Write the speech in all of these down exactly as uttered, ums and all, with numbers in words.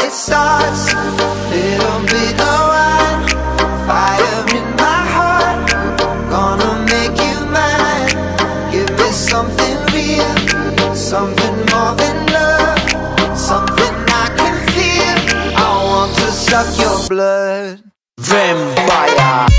it starts. Little bit of wine, fire in my heart. Gonna make you mine. Give me something real, something more than love, something I can feel. I want to suck your blood. Vampire.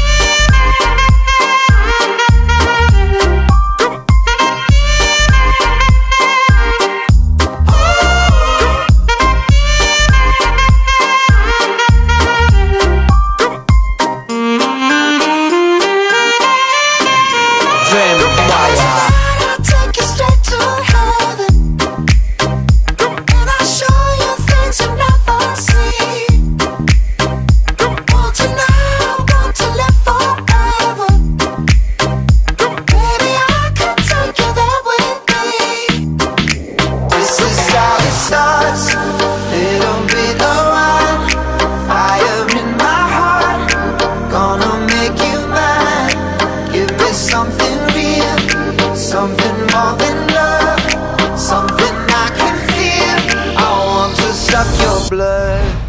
Little bit of wine, fire in my heart. Gonna make you mine. Give me something real, something more than love, something I can feel. I want to suck your blood.